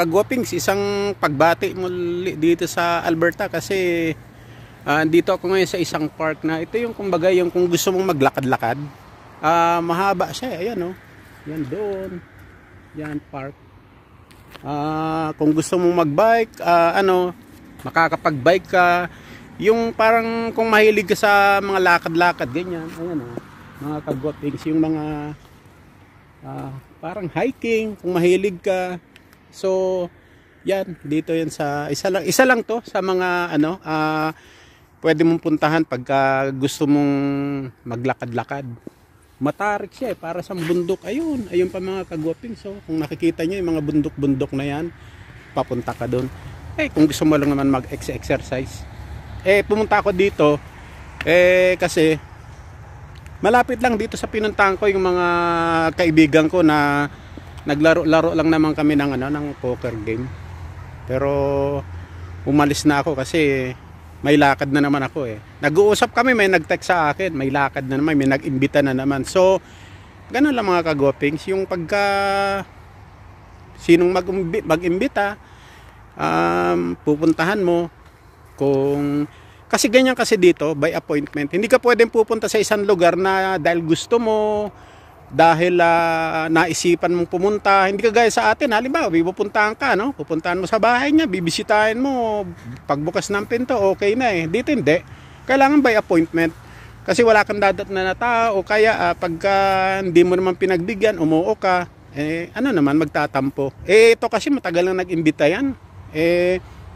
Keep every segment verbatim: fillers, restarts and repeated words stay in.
kagwapings, isang pagbati muli dito sa Alberta kasi uh, dito ako ngayon sa isang park na ito yung kumbaga yung kung gusto mong maglakad-lakad, uh, mahaba siya, ayan oh. Yan doon. Yan park. Uh, kung gusto mong magbike, uh, ano, makakapag-bike ka. Yung parang kung mahilig ka sa mga lakad-lakad ganyan, ayan oh. Mga kagwapings, yung mga uh, parang hiking, kung mahilig ka. So, yan, dito yan sa isa lang, isa lang to sa mga ano, uh, pwede mong puntahan pagka gusto mong maglakad-lakad. Matarik siya eh, para sa bundok. Ayun, ayun pa mga kagwaping. So, kung nakikita nyo yung mga bundok-bundok na yan, papunta ka doon. Eh, kung gusto mo lang naman mag-exercise. Eh, pumunta ako dito, eh, kasi malapit lang dito sa pinuntahan ko yung mga kaibigan ko na naglaro-laro lang naman kami ng ano ng poker game. Pero umalis na ako kasi may lakad na naman ako eh. Nag-uusap kami, may nag-text sa akin, may lakad na naman, may nag-imbita na naman. So, ganun lang mga kagwapings, yung pagka sinong mag-imbita, um, pupuntahan mo kung kasi ganyan kasi dito by appointment. Hindi ka pwedeng pupunta sa isang lugar na dahil gusto mo, dahil uh, naisipan mong pumunta. Hindi ka gaya sa atin, halimbawa pupuntahan ka, no? Pupuntahan mo sa bahay niya, bibisitahin mo, pagbukas ng pinto okay na eh. Dito hindi, kailangan by appointment kasi wala kang dadat na na tao, o kaya uh, pagka hindi mo naman pinagbigyan, umuo ka, eh ano naman, magtatampo. Eh ito kasi matagal na nag-imbita yan, eh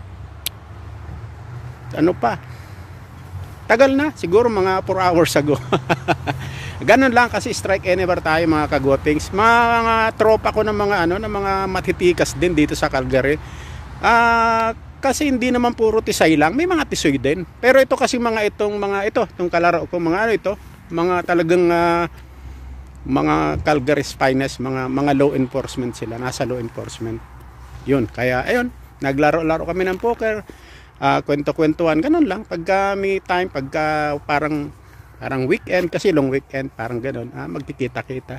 ano pa, tagal na, siguro mga four hours ago. Ganun lang kasi strike anywhere tayo mga kagwapings. Mga tropa ko ng mga ano, ng mga matitikas din dito sa Calgary. Ah, uh, kasi hindi naman puro tisay lang, may mga tisoy din. Pero ito kasi mga itong mga ito, itong kalaro ko, mga ano ito, mga talagang uh, mga Calgary's finest, mga mga law enforcement sila, nasa law enforcement. Yun, kaya ayun, naglaro-laro kami ng poker. Uh, kwento-kwentuhan, ganun lang pagka may time, pagka parang parang weekend, kasi long weekend, parang ganun, ah, magkikita-kita.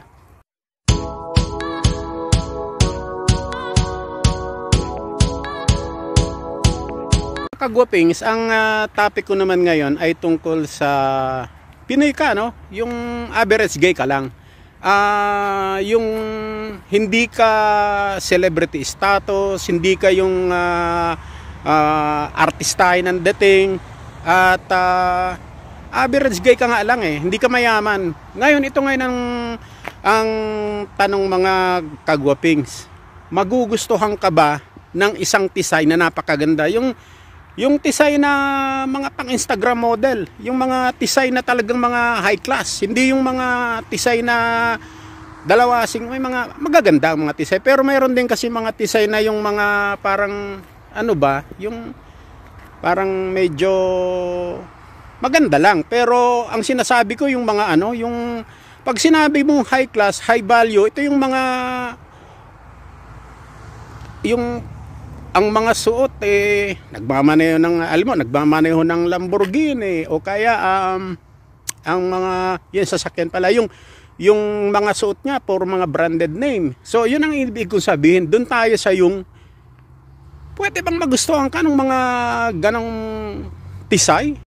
Kagwapings, ang uh, topic ko naman ngayon ay tungkol sa Pinoy ka, no? Yung average gay ka lang, uh, yung hindi ka celebrity status, hindi ka yung uh, uh, artistahin ng dating, at uh, average gay ka nga lang eh, hindi ka mayaman. Ngayon, ito ngayon ang, ang tanong mga kagwapings, magugustuhan ka ba ng isang tisay na napakaganda? Yung, yung tisay na mga pang Instagram model, yung mga tisay na talagang mga high class, hindi yung mga tisay na dalawasing, may mga magaganda mga tisay. Pero mayroon din kasi mga tisay na yung mga parang, ano ba, yung parang medyo maganda lang, pero ang sinasabi ko yung mga ano, yung pag sinabi mong high class, high value, ito yung mga yung ang mga suot eh nagmamaneho ng alam mo, nagmamaneho ng Lamborghini o kaya um, ang mga yan sasakyan pala, yung yung mga suot niya for mga branded name. So yun ang ibig kong sabihin, doon tayo sa yung pwede bang magustuhan ka ng mga ganong tisay?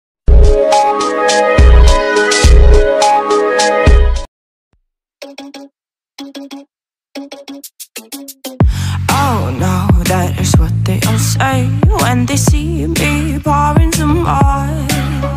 Oh no, that is what they all say when they see me pouring some oil.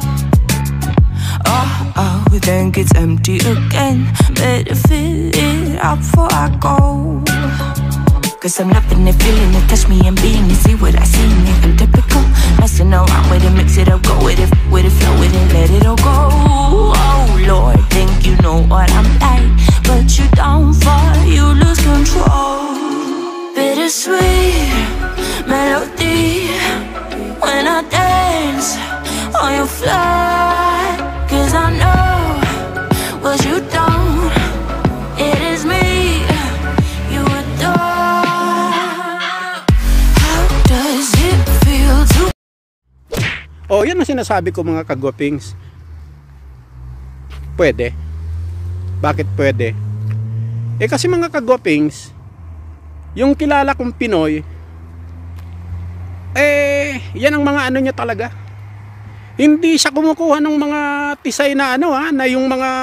Oh, oh, then gets empty again. Better fill it up before I go. Cause I'm loving it, feeling it, touch me and being it. See what I see in it, I'm typical. Messing around with it, mix it up, go with it, with it, flow with it, let it all go. Oh Lord, think you know what I'm like, but you don't fall, you lose control. Bittersweet melody when I dance on your fly. Cause I know what you don't, it is me you adore. Oh, yan ang sinasabi ko mga kagwapings. Pwede. Bakit pwede? Eh kasi mga kagwapings, yung kilala kong Pinoy, eh yan ang mga ano niya talaga. Hindi siya kumukuha ng mga tisay na ano ha, na yung mga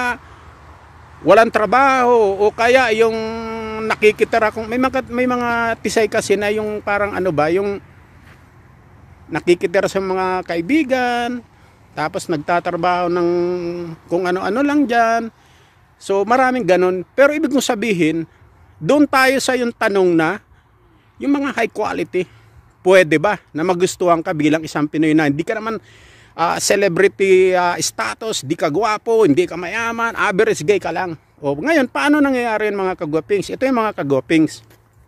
walang trabaho o kaya yung nakikitira kung may mga may mga tisay kasi na yung parang ano ba, yung nakikitira sa mga kaibigan, tapos nagtatrabaho ng kung ano-ano lang diyan. So maraming ganun. Pero ibig kong sabihin, doon tayo sa yung tanong na yung mga high quality, pwede ba na magustuhan ka bilang isang Pinoy na hindi ka naman uh, celebrity uh, status, di ka gwapo, hindi ka mayaman, average gay ka lang. O ngayon, paano nangyayari yung mga kagwapings? Ito yung mga kagwapings.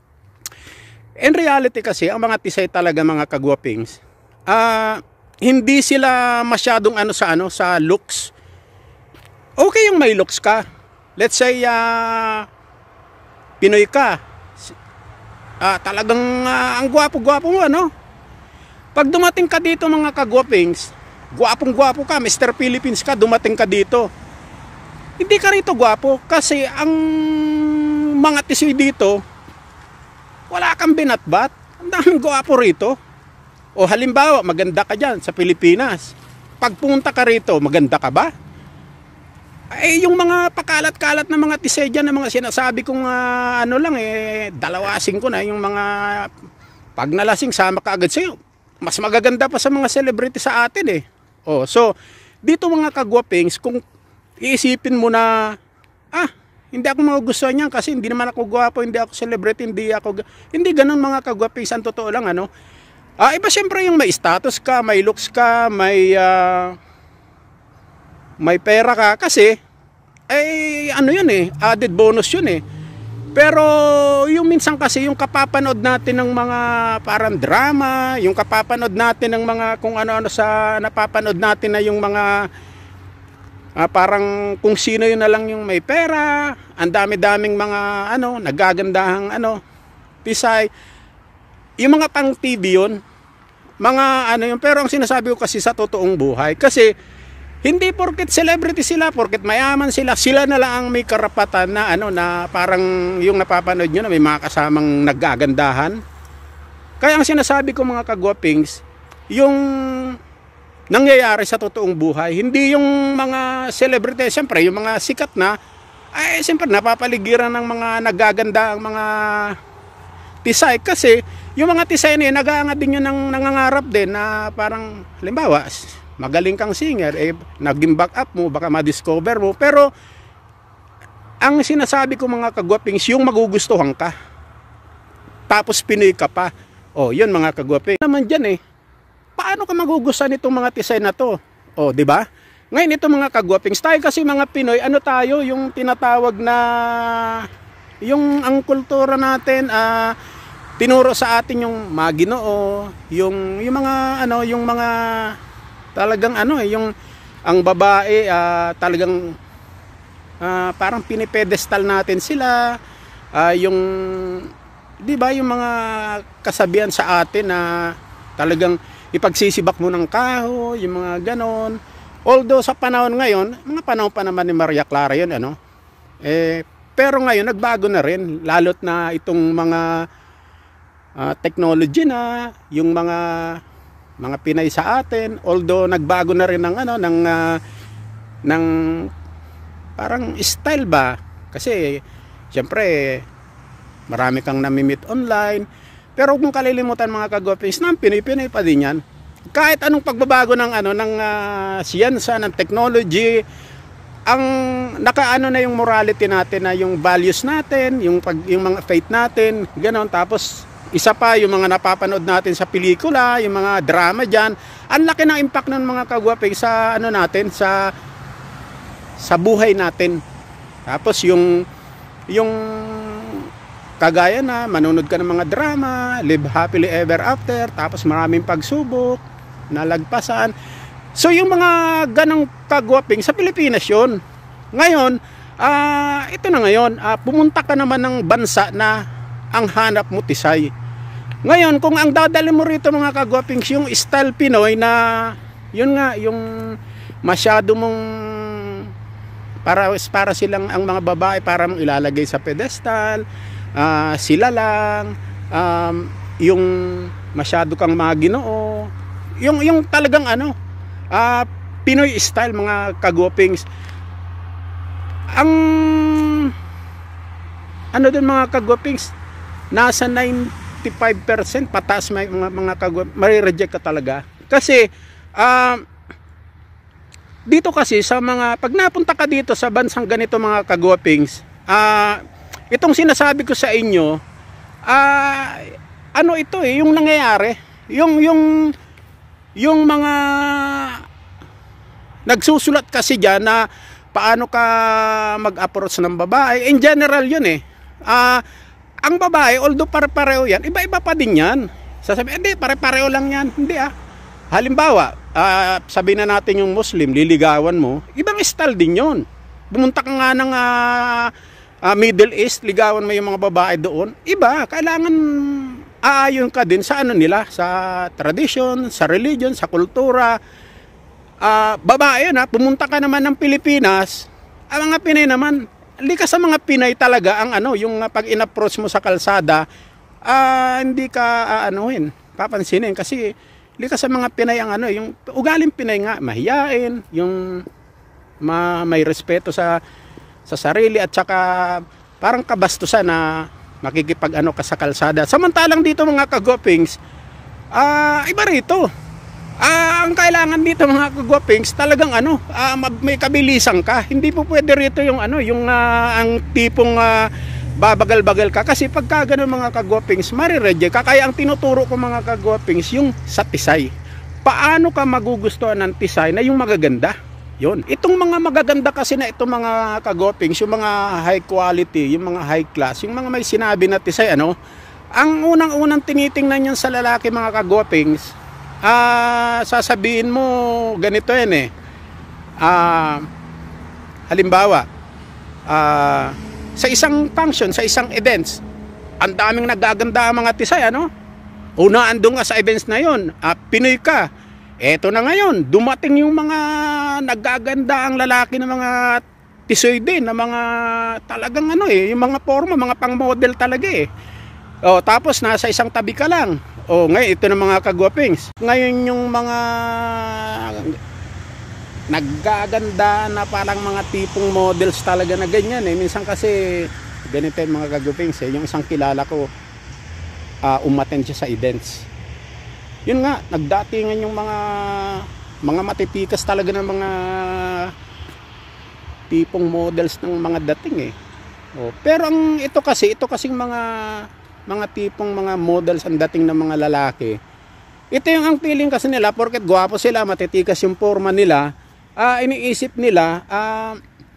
In reality kasi, ang mga tisay talaga mga kagwapings, uh, hindi sila masyadong ano sa ano sa looks. Okay yung may looks ka. Let's say uh, Pinoy ka. Ah, talagang uh, ang gwapo-gwapo mo, ano? Pag dumating ka dito mga kagwapings, gwapong-gwapo ka, Mister Philippines ka, dumating ka dito. Hindi ka rito gwapo kasi ang mga tisoy dito, wala kang binatbat. Ang daming gwapo rito. O halimbawa, maganda ka dyan sa Pilipinas. Pag pumunta ka rito, maganda ka ba? Eh, yung mga pakalat-kalat na mga tisay dyan, na mga sinasabi kong uh, ano lang eh, dalawasing ko na yung mga pag nalasing sama ka agad sa'yo. Mas magaganda pa sa mga celebrity sa atin eh. Oh, so, dito mga kagwapings, kung iisipin mo na, ah, hindi ako magugustuhan niyan kasi hindi naman ako gwapo, hindi ako celebrity, hindi ako, hindi ganun mga kagwapings, ang totoo lang ano. Ah, iba siyempre yung may status ka, may looks ka, may, uh, may pera ka kasi eh ano yun eh, added bonus yun eh. Pero yung minsan kasi yung kapapanood natin ng mga parang drama, yung kapapanood natin ng mga kung ano-ano sa napapanood natin na yung mga uh, parang kung sino yun na lang yung may pera, ang dami-daming mga ano, nagagandahang ano, pisay. Yung mga pang T V yun, mga ano yun, pero ang sinasabi ko kasi sa totoong buhay, kasi hindi porket celebrity sila, porket mayaman sila, sila na lang ang may karapatan na ano na parang yung napapanood nyo na may mga kasamang nagagandahan. Kaya ang sinasabi ko mga kagwapings, yung nangyayari sa totoong buhay, hindi yung mga celebrity, siyempre yung mga sikat na, ay siyempre napapaligiran ng mga nagaganda ang mga tisay. Kasi yung mga tisay na yun, nag-aangad din yun ng nangangarap din na parang, halimbawa, magaling kang singer, eh, naging back up mo, baka ma-discover mo. Pero, ang sinasabi ko mga kagwapings, yung magugustuhan ka. Tapos Pinoy ka pa. O, yun mga kagwapings. Naman dyan eh, paano ka magugustuhan itong mga tisay na to? O, di ba? Ngayon itong mga kagwapings, tayo kasi mga Pinoy, ano tayo, yung tinatawag na, yung ang kultura natin, ah, tinuro sa atin yung Maginoo, yung, yung mga, ano, yung mga, talagang ano eh, yung ang babae uh, talagang uh, parang pinipedestal natin sila, uh, yung di ba yung mga kasabihan sa atin na talagang ipagsisibak mo ng kahoy, yung mga ganon. Although sa panahon ngayon, mga panahon pa naman ni Maria Clara yun, ano, eh, pero ngayon nagbago na rin, lalot na itong mga uh, technology na, yung mga mga Pinay sa atin, although nagbago na rin ng ano ng uh, ng parang style ba, kasi siyempre marami kang nami-meet online, pero kung kalilimutan mga kagwapings, nang Pinoy-Pinoy pa din yan. Kahit anong pagbabago ng ano ng uh, siyensa, ng technology, ang nakaano na yung morality natin, na yung values natin, yung pag, yung mga faith natin, ganoon. Tapos isa pa, yung mga napapanood natin sa pelikula, yung mga drama dyan, ang laki ng impact ng mga kagwaping sa ano natin, sa sa buhay natin. Tapos yung yung kagaya na manonood ka ng mga drama, live happily ever after, tapos maraming pagsubok, nalagpasan. So yung mga ganang kagwaping sa Pilipinas yun. Ngayon, uh, ito na ngayon, uh, pumunta ka naman ng bansa na ang hanap mo tisay. Ngayon, kung ang dadali mo rito mga kagwapings, yung style Pinoy na, yun nga, yung masyado mong para, para silang ang mga babae para mong ilalagay sa pedestal, uh, sila lang, um, yung masyado kang maginoo. Yung yung talagang ano, uh, Pinoy style mga kagwapings. Ang ano din mga kagwapings, nasa ninety-five percent pataas may mga mga kagwap, mare-reject ka talaga. Kasi uh, dito kasi sa mga pag napunta ka dito sa bansang ganito mga kagwapings, uh, itong sinasabi ko sa inyo, uh, ano ito eh, yung nangyayari, yung yung yung mga nagsusulat kasi diyan na paano ka mag-approach ng babae. In general yun eh. Uh, ang babae, although pare-pareho yan, iba-iba pa din yan. Sasabihin, hindi, pare-pareho lang yan. Hindi ah. Halimbawa, uh, sabihin na natin yung Muslim, liligawan mo, ibang style din yun. Bumunta ka nga ng uh, uh, Middle East, ligawan mo yung mga babae doon, iba, kailangan aayon ka din sa ano nila, sa tradition, sa religion, sa kultura. Uh, babae na, pumunta ka naman ng Pilipinas, ang mga Pinay naman, hindi ka sa mga Pinay talaga ang ano, yung pag in-approach mo sa kalsada, uh, hindi ka uh, anuhin, papansinin kasi hindi ka sa mga Pinay ang ano, yung ugaling Pinay nga, mahiyain, yung ma, may respeto sa sa sarili at saka parang kabastusan na makikipag ano ka sa kalsada. Samantalang dito mga kagwapings, uh, iba rito. Uh, ang kailangan dito mga kagwapings, talagang ano, uh, may kabilisan ka. Hindi po pwede rito yung ano, yung uh, ang tipong uh, babagal-bagal ka. Kasi pagka ganun mga kagwapings, marireject ka. Kaya ang tinuturo ko mga kagwapings, yung sa tisay. Paano ka magugustuhan ng tisay na yung magaganda? Yun. Itong mga magaganda kasi na itong mga kagwapings, yung mga high quality, yung mga high class, yung mga may sinabi na tisay, ano, ang unang-unang tinitingnan yan sa lalaki mga kagwapings, Ah, uh, sasabihin mo ganito yan eh. Ah, uh, halimbawa, ah, uh, sa isang function, sa isang events, ang daming nagaganda ang mga tisay, ano? Una andun nga sa events na yon, uh, Pinoy ka. Eto na ngayon, dumating yung mga nagaganda ang lalaki ng mga tisoy din, na mga talagang ano eh, yung mga forma, mga pang-model talaga eh. Oh, tapos nasa isang tabi ka lang. Oh, ngayon ito na mga kagwapings. Ngayon yung mga naggaganda na parang mga tipong models talaga na ganyan eh. Minsan kasi ganito yung mga kagwapings eh. Yung isang kilala ko, uh, umattend siya sa events. Yun nga, nagdatingan yung mga mga matitikas talaga ng mga tipong models ng mga dating eh. Oh, pero ang ito kasi, ito kasing mga mga tipong mga models ang dating ng mga lalaki. Ito yung ang feeling kasi nila, porket gwapo sila, matitikas yung forma nila, uh, iniisip nila, uh,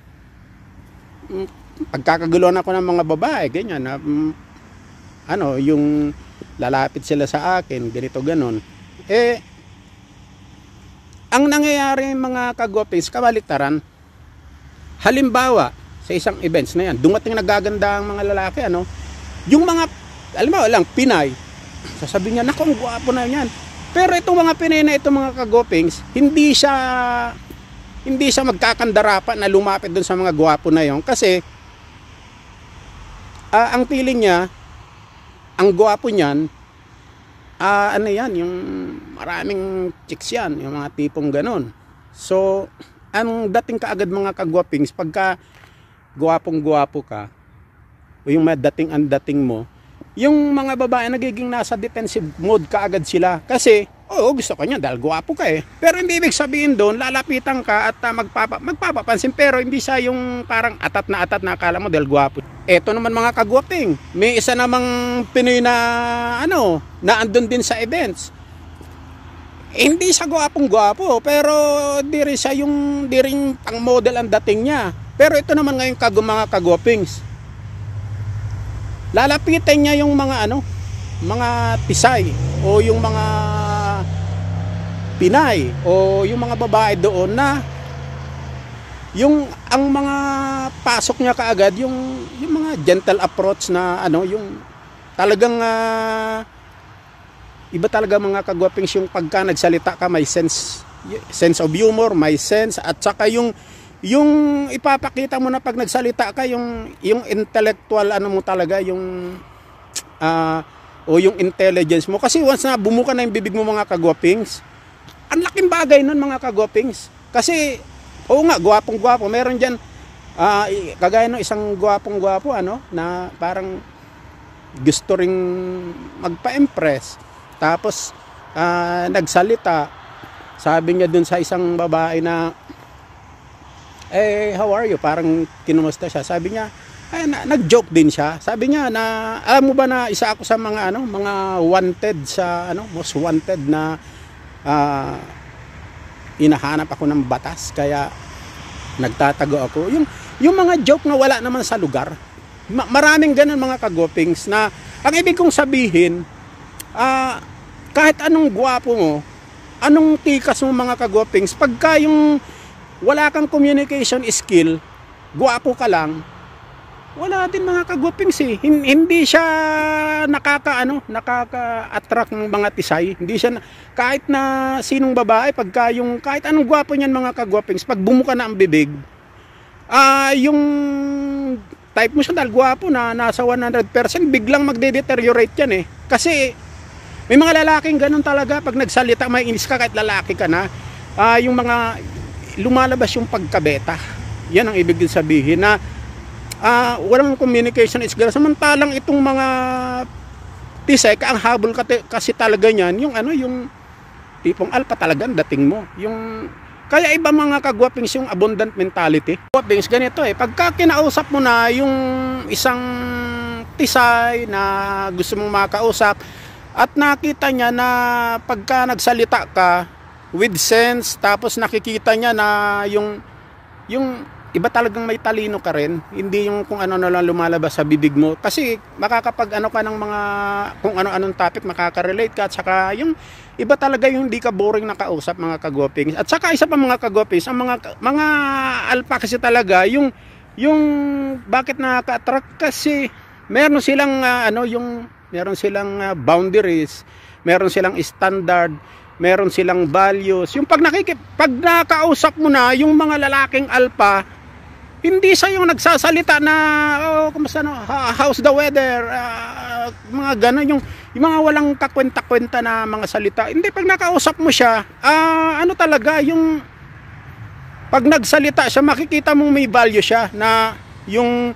pagkakaguluhan ako ng mga babae, ganyan, uh, um, ano, yung lalapit sila sa akin, ganito, ganon. Eh, ang nangyayari mga kagwapings, kabaliktaran, halimbawa, sa isang events na yan, dumating nagaganda ang mga lalaki, ano, yung mga alam mo lang, Pinay, sasabihin niya, naku, ang gwapo na yan. Pero itong mga Pinay na itong mga kagwapings, hindi siya hindi siya magkakandara pa na lumapit dun sa mga gwapo na yon. Kasi uh, ang feeling niya, ang gwapo niyan, uh, ano yan, yung maraming chicks yan, yung mga tipong ganon. So, ang dating kaagad mga kagwapings, pagka gwapong gwapo ka, o yung dating ang dating mo, yung mga babae nagiging nasa defensive mode kaagad sila. Kasi, oo, gusto ko niya dahil gwapo ka eh. Pero hindi ibig sabihin doon, lalapitan ka at uh, magpapa, magpapapansin. Pero hindi siya yung parang atat na atat na akala mo dahil gwapo. Eto naman mga kagwaping, may isa namang Pinoy na, ano, na andun din sa events. Eh, hindi siya gwapong gwapo, pero di rin siya yung, di rin pang model ang dating niya. Pero ito naman ngayon kag mga kagwapings, lalapitan niya yung mga ano, mga tisay o yung mga Pinay o yung mga babae doon na yung ang mga pasok niya kaagad yung yung mga gentle approach na ano, yung talagang uh, iba talaga mga kagwapings yung pagka nagsalita ka may sense sense of humor, may sense at saka yung yung ipapakita mo na pag nagsalita ka yung yung intellectual ano mo talaga yung uh, o yung intelligence mo. Kasi once na bumuka na yung bibig mo mga kagwapings, ang laking bagay nun mga kagwapings. Kasi, oo nga, gwapong-gwapo. Meron dyan, uh, kagaya ng isang gwapong-gwapo, ano, na parang gusto ring magpa-impress. Tapos, uh, nagsalita. Sabi niya dun sa isang babae na, eh, how are you? Parang kinumusta siya. Sabi niya, ay, na, nag-joke din siya. Sabi niya na, alam mo ba na isa ako sa mga ano, mga wanted sa ano, most wanted na uh, inahanap ako ng batas, kaya nagtatago ako. Yung yung mga joke na wala naman sa lugar. Ma- maraming ganun mga kagopings na ang ibig kong sabihin, uh, kahit anong gwapo mo, anong tikas mo mga kagopings, pagka yung wala kang communication skill, gwapo ka lang, wala din mga kagwapings eh. Hindi siya nakaka ano, nakaka-attract ng mga tisay. Hindi siya kahit na sinong babae, pagka yung kahit anong gwapo niyan mga kagwapings, pag bumuka na ang bibig, ah uh, yung type mo siya dahil gwapo na nasa one hundred percent, biglang magde-deteriorate yan eh. Kasi may mga lalaking ganun talaga, pag nagsalita may inis ka kahit lalaki ka na, ah uh, yung mga lumalabas yung pagkabeta. Yan ang ibig sabihin na Uh, walang communication is gano'n. Samantalang itong mga tisay, ang habol kasi talaga niyan, yung ano, yung tipong alpha talaga ang dating mo. Yung, kaya iba mga kagwapings yung abundant mentality. Kagwapings, ganito eh, pagka kinausap mo na yung isang tisay na gusto mong makausap, at nakita niya na pagka nagsalita ka with sense, tapos nakikita niya na yung yung iba talagang may talino ka rin, hindi yung kung ano na lang lumalabas sa bibig mo. Kasi makakapag ano ka ng mga kung ano-anong topic, makaka-relate ka. At saka yung iba talaga yung hindi ka boring na kausap mga kagopings. At saka isa pa mga kagopings, ang mga mga alpha kasi talaga yung yung bakit nakaka-attract kasi meron silang uh, ano yung meron silang uh, boundaries, meron silang standard, meron silang values. Yung pag nakikip pag nakausap mo na yung mga lalaking alpha, hindi siya yung nagsasalita na oh, kumusta no, how's the weather, uh, mga gano'n, yung, yung mga walang kakwenta-kwenta na mga salita. Hindi, pag nakausap mo siya, uh, ano talaga, yung pag nagsalita siya, makikita mong may value siya na yung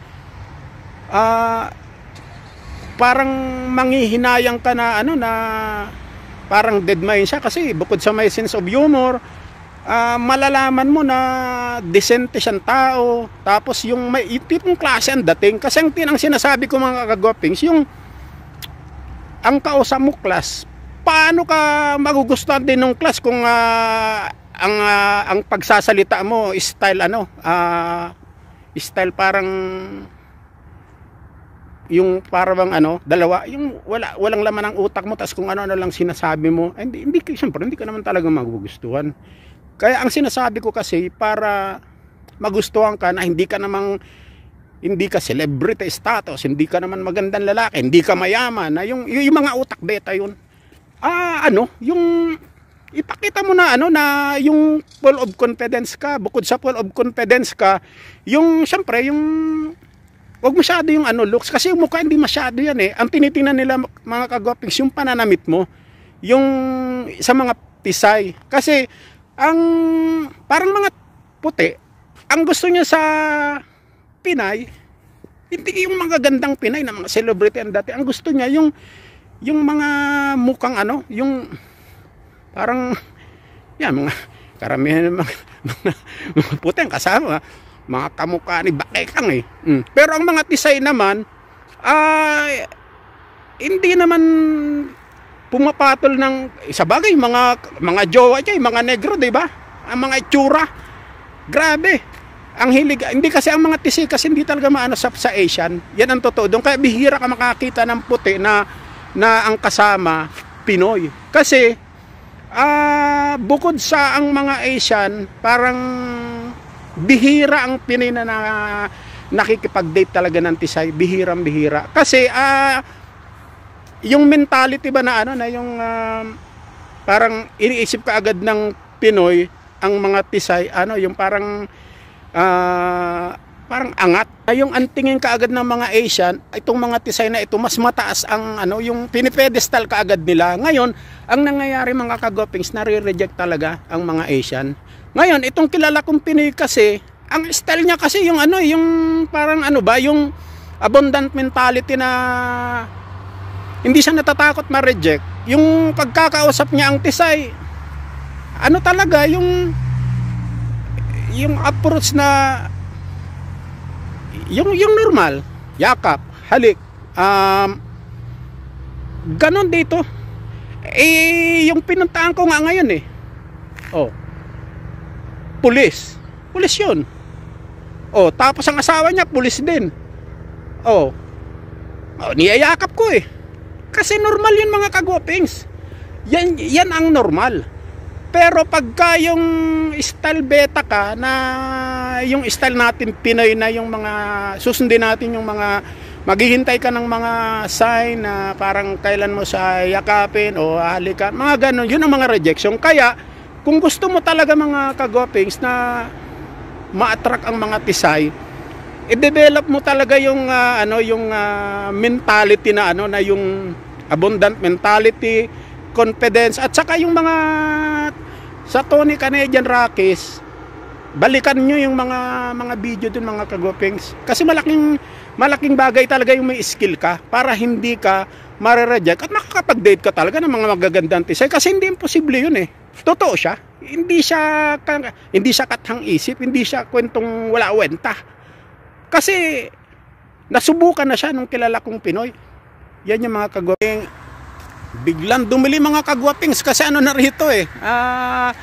uh, parang manghihinayang ka na ano na parang deadmine siya kasi bukod sa may sense of humor, Uh, malalaman mo na decente siyang tao, tapos yung may tipong klase ang dating. Kasi ang tinang sinasabi ko mga kagopings, yung ang kausap mo class, paano ka magugustuhan din ng class kung uh, ang uh, ang pagsasalita mo style ano uh, style parang yung parang ano dalawa, yung wala walang laman ng utak mo, tas kung ano-ano lang sinasabi mo, hindi hindi siyempre hindi ka naman talaga magugustuhan. Kaya ang sinasabi ko kasi para magustuhan ka na hindi ka namang hindi ka celebrity status, hindi ka naman magandang lalaki, hindi ka mayaman, na yung, yung mga utak beta yun. Ah, ano, yung ipakita mo na ano na yung full of confidence ka, bukod sa full of confidence ka, yung syempre yung wag masyado yung ano looks, kasi yung mukha hindi masyado yan eh. Ang tinitingnan nila mga kagwapings yung pananamit mo, yung sa mga tisay. Kasi ang parang mga puti, ang gusto niya sa Pinay, hindi yung mga gandang Pinay na mga celebrity ang dati. Ang gusto niya yung yung mga mukhang ano, yung parang yan, mga karamihan ng mga, mga, mga puti ang kasama, mga kamukha ni Bakekang eh. Mm. Pero ang mga tisay naman ay uh, hindi naman pumapatol ng isa bagay mga mga jowa niya, mga negro, 'di ba? Ang mga itsura. Grabe. Ang hilig, hindi kasi ang mga tisi kasi hindi talaga maano sa, sa Asian. Yan ang totoo. Doon kaya bihira ka makakita ng puti na na ang kasama Pinoy. Kasi ah uh, bukod sa ang mga Asian, parang bihira ang Pinoy na, na nakikipag-date talaga ng tisay, bihirang bihira. Kasi ah uh, yung mentality ba na ano na yung uh, parang iniisip ka agad ng Pinoy ang mga tisay, ano yung parang uh, parang angat. Yung antingin kaagad ng mga Asian, itong mga tisay na ito, mas mataas ang ano, yung pinipedestal kaagad nila. Ngayon, ang nangyayari mga kagopings, nare-reject talaga ang mga Asian. Ngayon, itong kilala kong Pinoy kasi, ang style niya kasi yung ano, yung parang ano ba, yung abundant mentality na hindi siya natatakot ma-reject. Yung pagkakausap niya ang tisay, ano talaga, yung yung approach na yung yung normal, yakap, halik, um, ganon dito. Eh, yung pinuntahan ko nga ngayon eh, oh, pulis, pulis yun. Oh, tapos ang asawa niya, pulis din. Oh, oh niyayakap ko eh. Kasi normal yun mga kagopings. Yan, yan ang normal. Pero pagka yung style beta ka, na yung style natin Pinoy na yung mga susundin natin, yung mga maghihintay ka ng mga sign na parang kailan mo siya yakapin o halikan, mga ganun, yun ang mga rejection. Kaya kung gusto mo talaga mga kagopings na ma-attract ang mga tisay, i-develop mo talaga yung uh, ano yung uh, mentality na ano na yung abundant mentality, confidence, at saka yung mga sa Tony Canadian Rockies, balikan nyo yung mga mga video dun mga kagopings, kasi malaking malaking bagay talaga yung may skill ka para hindi ka mare-reject at makakapag-date ka talaga ng mga magagandang tisay, kasi hindi imposible yun eh. Totoo siya, hindi siya hindi siya kathang isip, hindi siya kwentong wala wenta, kasi nasubukan na siya nung kilala kong Pinoy. Yan yung mga kagoping. Biglang dumili mga kagwapings kasi ano na rito eh, ah,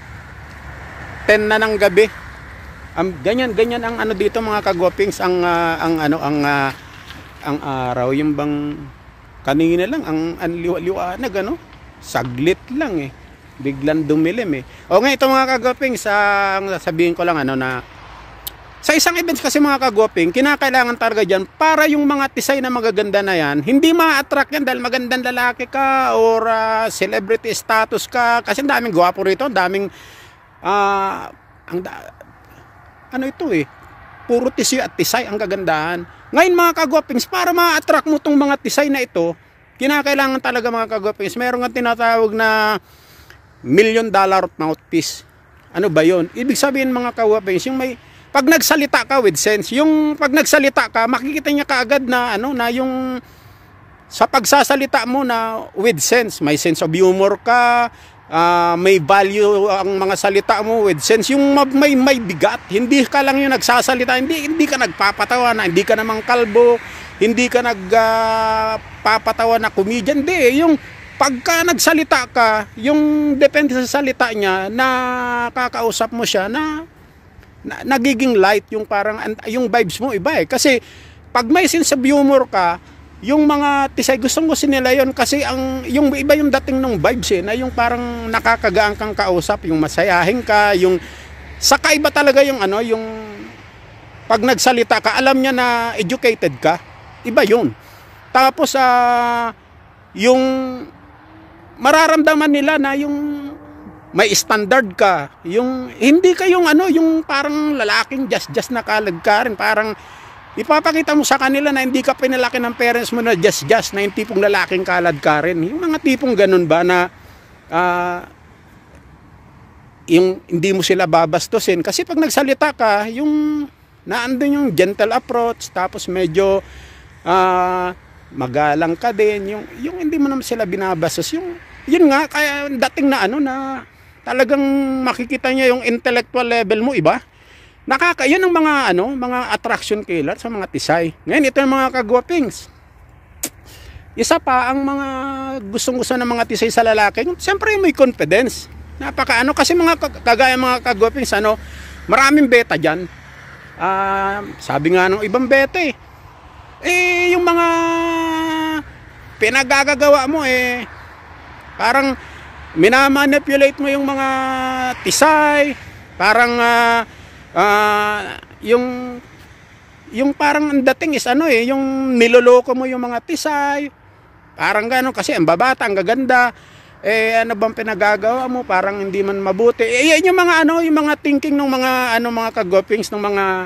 ten na ng gabi. Um, ganyan ganyan ang ano dito mga kagwapings, ang uh, ang ano ang uh, ang araw, yung bang kanina lang ang anliwa-liwanag ano, saglit lang eh, biglang dumilim eh. O nga ito mga kagwapings, uh, ang sasabihin ko lang ano na sa isang events kasi mga kagoping, kinakailangan talaga dyan para yung mga tisay na magaganda na yan, hindi ma-attract yan dahil magandang lalaki ka or uh, celebrity status ka, kasi ang daming gwapo rito, ang daming uh, ang da ano ito eh, puro tisay at tisay ang kagandahan. Ngayon mga kagopings, para ma-attract mo tong mga tisay na ito, kinakailangan talaga mga kagopings, meron kang tinatawag na million dollar mouthpiece. Ano ba yon? Ibig sabihin mga kagopings, yung may pag nagsalita ka with sense, yung pag nagsalita ka, makikita niya kaagad na ano na yung sa pagsasalita mo na with sense, may sense of humor ka, uh, may value ang mga salita mo with sense, yung may may bigat, hindi ka lang yung nagsasalita, hindi hindi ka nagpapatawa na, hindi ka namang kalbo, hindi ka nagpapatawa uh, na comedian, hindi, yung pagka nagsalita ka, yung depende sa salita niya na kakausap mo siya na Na, nagiging light, yung parang yung vibes mo iba eh, kasi pag may sense of humor ka, yung mga tisay gustong gusto nila yon, kasi ang yung iba yung dating ng vibes eh, na yung parang nakakagaan kang kausap, yung masayahin ka, yung saka iba talaga yung ano, yung pag nagsalita ka, alam niya na educated ka, iba yun. Tapos uh, yung mararamdaman nila na yung may standard ka, yung hindi ka yung ano, yung parang lalaking just just na kalagkarin, parang ipapakita mo sa kanila na hindi ka pinalaki ng parents mo na just just na yung tipong lalaking kaladkarin, yung mga tipong ganun ba na uh, yung hindi mo sila babastusin, kasi pag nagsalita ka, yung naandun yung gentle approach, tapos medyo uh, magalang ka din, yung yung hindi mo naman sila binabastos, yung yun nga, kaya dating na ano na talagang makikita niya yung intellectual level mo iba. Nakaka, yun ang mga ano, mga attraction killer sa mga tisay. Ngayon ito yung mga kagwapings. Isa pa ang mga gustong-gusto ng mga tisay sa lalaki, siyempre may confidence. Napaka ano, kasi mga kagaya mga kagwapings ano, maraming beta diyan. Uh, sabi nga ng ibang beta eh. Eh yung mga pinagagagawa mo eh parang minamanipulate mo yung mga tisay, parang uh, uh, yung yung parang ang dating is ano eh, yung niloloko mo yung mga tisay, parang gano'n, kasi ang babata, ang gaganda, eh ano bang pinagagawa mo, parang hindi man mabuti. Eh yan yung mga ano, yung mga thinking ng mga ano, mga kagopings ng mga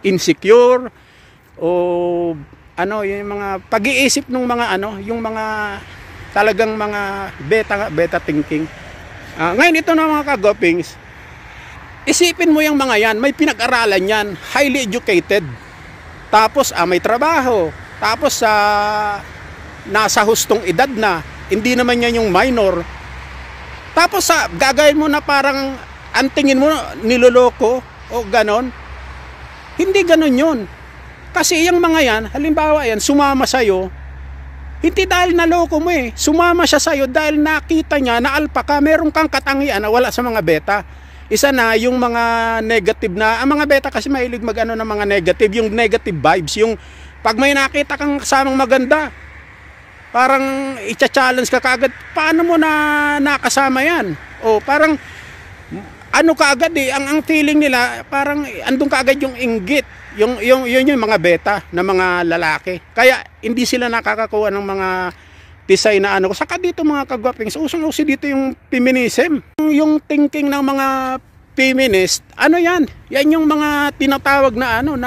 insecure o ano, yung mga pag-iisip ng mga ano, yung mga talagang mga beta beta thinking. Uh, ngayon ito na mga kagwapings, isipin mo yung mga yan, may pinag-aralan yan, highly educated. Tapos ah, may trabaho. Tapos sa uh, nasa hustong edad na, hindi naman yan yung minor. Tapos sa uh, gagawin mo na parang antingin mo niloloko o ganon. Hindi ganon yun. Kasi yung mga yan, halimbawa yan, sumama sa'yo, hindi dahil naloko mo eh. Sumama siya sa'yo dahil nakita niya na alpa ka, meron kang katangian na wala sa mga beta. Isa na yung mga negative na, ang mga beta kasi mahilig mag-ano ng mga negative, yung negative vibes, yung pag may nakita kang kasamang maganda, parang i-challenge ka kagad, paano mo na nakasama yan? O parang, ano kaagad eh, ang, ang feeling nila, parang andun kaagad yung inggit, yung, yung, yun yung mga beta na mga lalaki. Kaya hindi sila nakakakuha ng mga tisay na ano. Saka dito mga kagwapings, usong-uso dito yung feminism. Yung thinking ng mga feminist, ano yan? Yan yung mga tinatawag na ano, na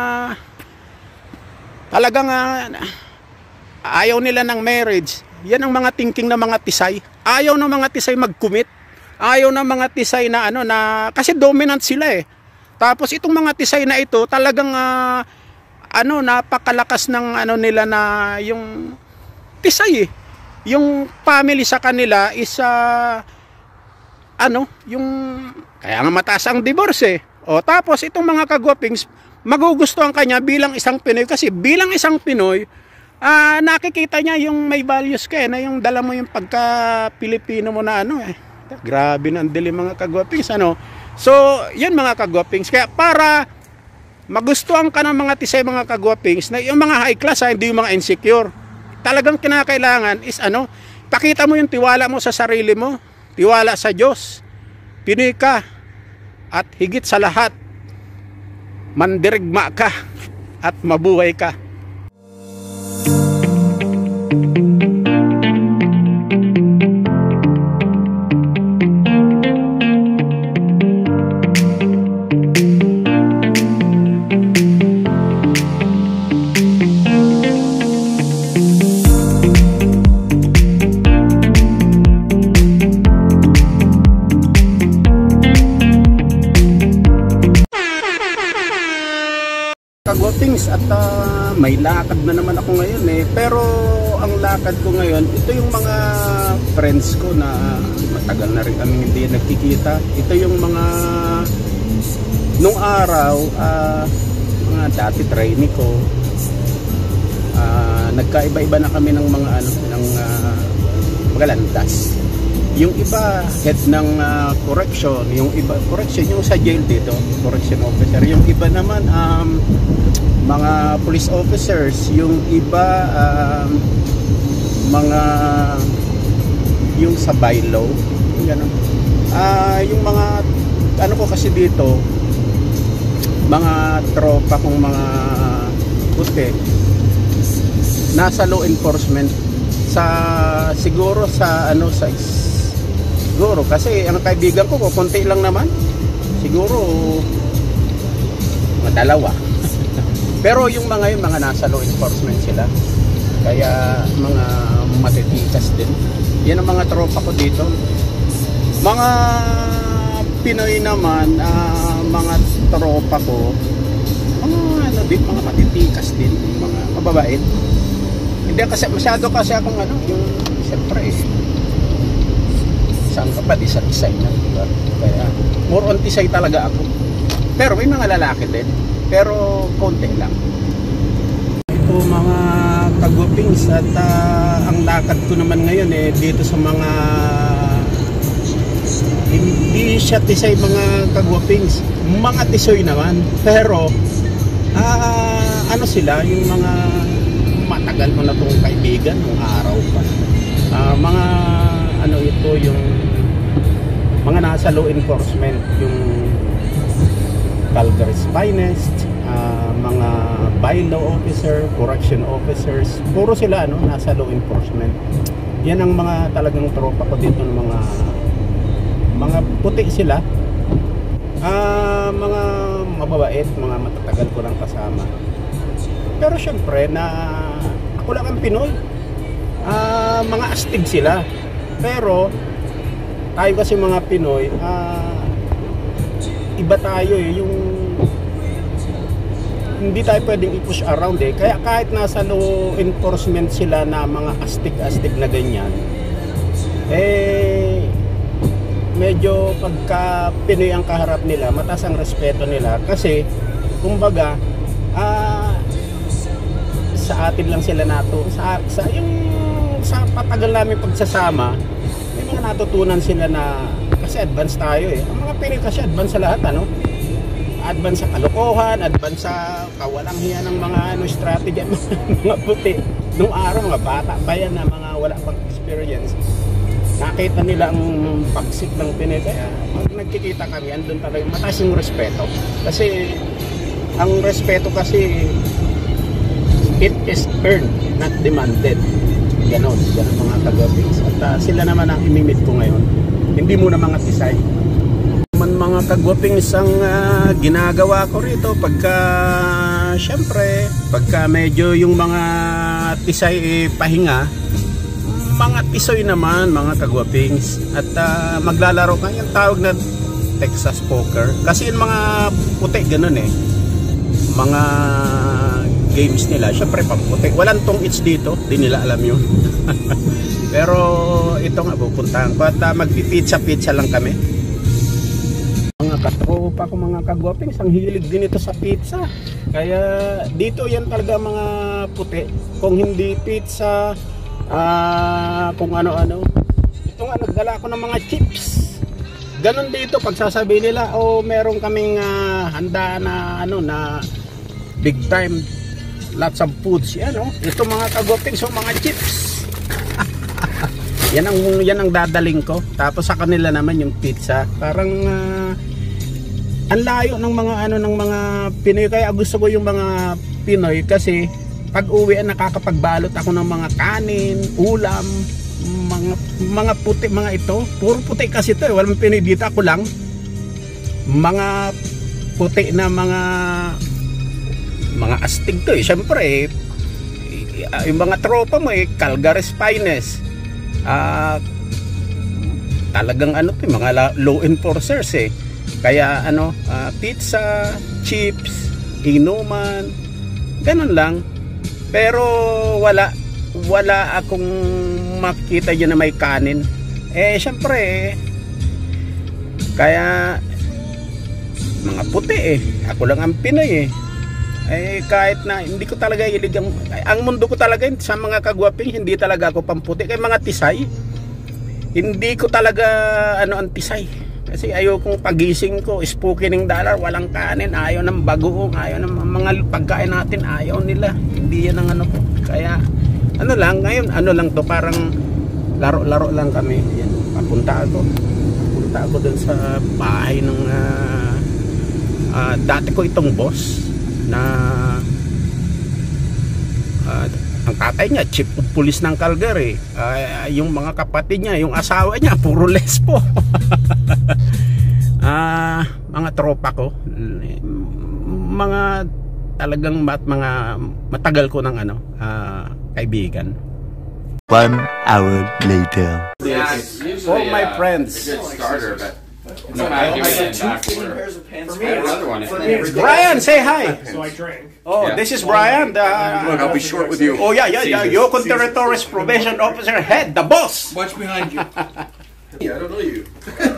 talagang uh, ayaw nila ng marriage. Yan ang mga thinking ng mga tisay. Ayaw ng mga tisay mag-commit. Ayaw ng mga tisay na ano, na kasi dominant sila eh. Tapos itong mga tisay na ito, talagang uh, ano, napakalakas ng ano nila na yung tisay eh. Yung family sa kanila is uh, ano, yung kaya nga mataas ang divorce eh. O tapos itong mga kagwapings, magugustuhan kanya bilang isang Pinoy kasi bilang isang Pinoy, uh, nakikita niya yung may values ka eh, na yung dala mo yung pagka Pilipino mo na ano eh. Grabe na ang dilim mga kagwapings ano. So, yan mga kagwapings. Kaya para magustuhan ka ng mga tisay mga kagwapings, na yung mga high class ha, hindi yung mga insecure. Talagang kinakailangan is ano, pakita mo yung tiwala mo sa sarili mo, tiwala sa Diyos, Pinoy ka, at higit sa lahat, mandirigma ka at mabuhay ka. Kagwapings at uh, may lakad na naman ako ngayon eh, pero ang lakad ko ngayon, ito yung mga friends ko na matagal na rin kami hindi nagkikita. Ito yung mga nung araw uh, mga dati trainee ko, uh, nagkaiba-iba na kami ng mga ano ng uh, mga landas. Yung iba head ng uh, correction, yung iba correction yung sa jail dito, correction officer. Yung iba naman um, mga police officers, yung iba um, mga yung sa bylaw, yung ganun. Uh, yung mga ano ko kasi dito, mga tropa kong mga puti nasa law enforcement sa siguro sa ano sa siguro kasi ang kaibigan ko konti lang naman, siguro mga dalawa. Pero yung mga yung mga nasa law enforcement sila, kaya mga matitikas din. Yan ang mga tropa ko dito. Mga Pinoy naman, uh, mga tropa ko, mga ano din, mga matitikas din, mga mababait. Hindi kasi masyado kasi akong ano, yung siyempre eh, saan ka pa, isa tisay na, diba? Kaya more on tisay talaga ako. Pero may mga lalaki din, pero konti lang. Ito mga kagwapings at uh, ang lakad ko naman ngayon eh dito sa mga hindi siya tisay mga kagwapings, mga tisoy naman, pero uh, ano sila, yung mga matagal ko na itong kaibigan ng araw pa, uh, mga ano ito, yung mga nasa law enforcement, yung Calgary's finest, uh, mga bylaw officer, correction officers, puro sila ano, nasa law enforcement. Yan ang mga talagang tropa ko dito ng mga mga puti sila, uh, mga mababait, mga matatagal ko lang kasama. Pero syempre na ako lang ang Pinoy. Uh, mga astig sila. Pero tayo kasi mga Pinoy, uh, iba tayo eh, yung hindi tayo pwedeng i-push around eh. Kaya kahit nasa law enforcement sila na mga astig-astig na ganyan, eh medyo pagka Pinoy ang kaharap nila, mataas ang respeto nila kasi kumbaga ah, sa atin lang sila nato sa, sa yung sa patagal namin pagsasama, may mga natutunan sila na kasi advance tayo eh. Ang mga Pinoy kasi advance sa lahat, ano? Advance sa kalokohan, advance sa kawalang hiya ng mga ano strategy, mga puti nung araw, mga bata pa yan na mga wala pang experience. Nakita nila ang pagsik ng Pinoy. Kaya pag nagkikita kami, andun talaga mataas yung respeto. Kasi ang respeto kasi it is earned, not demanded. Ganon, ganon mga taga-Pings. At uh, sila naman ang imimit ko ngayon. Hindi muna mga tisay. Man mga kagwapings ang uh, ginagawa ko rito pagka syempre pagka medyo yung mga tisay eh, pahinga, mga tisoy naman mga kagwapings at uh, maglalaro ka yung tawag na Texas poker kasi yung mga puti ganun eh, mga games nila syempre pamputi, walang tong it's dito, di nila alam yun. Pero ito nga pupuntahan ko at uh, magpipizza-pizza lang kami. Mga katropa ko mga kagwapings, ang hilig din ito sa pizza. Kaya dito yan talaga mga puti. Kung hindi pizza, uh, kung ano-ano. Ito nga, nagdala ako ng mga chips. Ganon dito, pagsasabi nila, o oh, meron kaming uh, handa na, ano, na big time, lots of foods. Yan, oh. Ito mga kagwapings, so mga chips. Yan ang, yan ang dadaling ko. Tapos sa kanila naman yung pizza. Parang uh, ang layo ng mga ano ng mga Pinoy. Kaya gusto ko yung mga Pinoy kasi pag uwi nakakapagbalot ako ng mga kanin, ulam, mga mga puti, mga ito. Puro puti kasi ito eh. Walang Pinoy dito, ako lang. Mga puti na mga mga astig to eh. Siyempre eh, yung mga tropa mo eh, Calgary's finest. Uh, talagang ano to, mga law enforcers eh. Kaya ano, uh, pizza, chips, inuman, ganun lang. Pero wala wala akong makita dyan na may kanin. Eh syempre eh, kaya mga puti eh, ako lang ang Pinoy eh. Eh kahit na hindi ko talaga hilig ang, ang mundo ko talaga sa mga kagwaping, hindi talaga ako pamputi. Kaya mga tisay, hindi ko talaga ano ang tisay. Kasi ayaw kong pagising ko, spooky ng dollar, walang kanin, ayaw ng bagoong, ayaw ng mga pagkain natin, ayaw nila. Hindi yan ang ano ko. Kaya ano lang, ngayon ano lang to, parang laro-laro lang kami. Yan, papunta ako. Papunta ako dun sa bahay ng uh, uh, dati ko itong boss na uh, ang tatay niya chief of police ng Calgary, uh, yung mga kapatid niya, yung asawa niya puro lesbo. uh, mga tropa ko, mga talagang mat, mga matagal ko ng ano uh, kaibigan. One hour later. Yes, all my friends. No, I give it back order. For me, another one. Brian, say hi. So I drank. Oh, Yeah. this is Brian. The, Look, I'll be short with you. oh yeah, yeah, yeah. Yukon Territories Probation Officer Head, the boss. What's behind you? Yeah, I don't know you.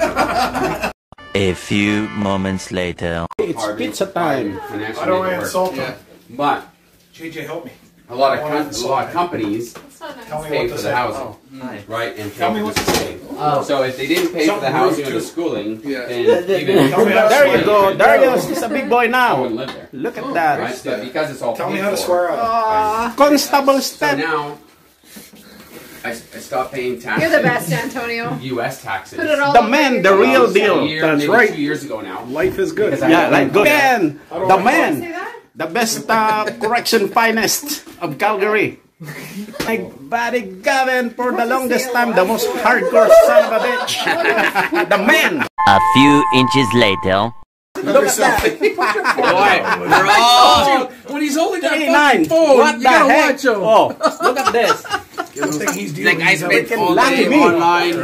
A few moments later. It's pizza time. I don't want to insult him. But J J, help me. a lot of com- a lot of companies Tell me pay what for to the say. housing, Oh. right? And Tell pay me for what the to say. schooling. So if they didn't pay for the Something housing or rude, the too. schooling, Yeah. then even Tell me how to There swear. you go. Darius is a big boy I now. wouldn't live there, Look at that. right? But because it's all Tell paid me how to for, swear out. Constable So step. now I, I stopped paying taxes. You're the best, Antonio. U S taxes. Put it all The over man, your the nose. real A deal. year, That's maybe right. Two years ago now. Life is good. Because I Yeah, like good man. The Say man. that? The best uh, correction finest of Calgary. My buddy Gavin, for the longest time, the most hardcore son of a bitch. The man. A few inches later. Look at that. Boy, they're all. When he's holding that thirty-nine. fucking phone, What you the gotta heck? watch him. Oh, look at this. I don't think he's Like dealing I with spent these all lucky day me. online.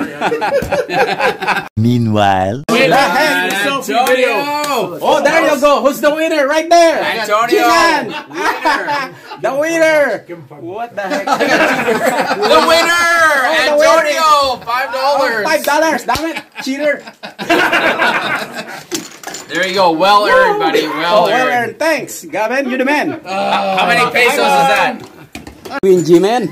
Meanwhile, What the heck? Antonio! Oh, there you go. Who's the winner? Right there. Antonio! Jinan. Winner! The winner. Give him five. What the heck? The winner! the winner. Antonio! Five dollars! Five dollars. Damn it. Cheater. There you go. Well earned, buddy. Oh, Well well earned. earned. Thanks, Gavin. You the man. How many pesos is that? Queen G, man.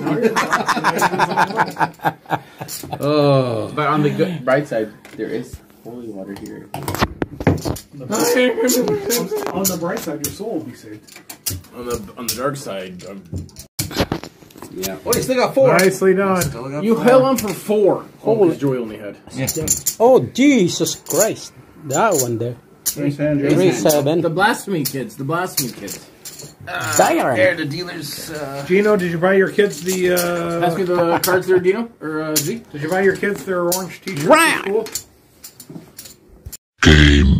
Oh. But on the good bright side, there is holy water here. On the bright side, your soul will be saved. On the on the dark side, um, Yeah. Oh, you still got four. Nicely done. you held on for four. Holy- Oh, Joy only had. Oh, Jesus Christ. That one there. Three seven. The blasphemy kids. The blasphemy kids. Diary. There, the dealers. Uh, Gino, did you buy your kids the? Uh, Pass me the cards there, Dino or uh, Z. Did you buy your kids their orange T-shirts Round. for school? game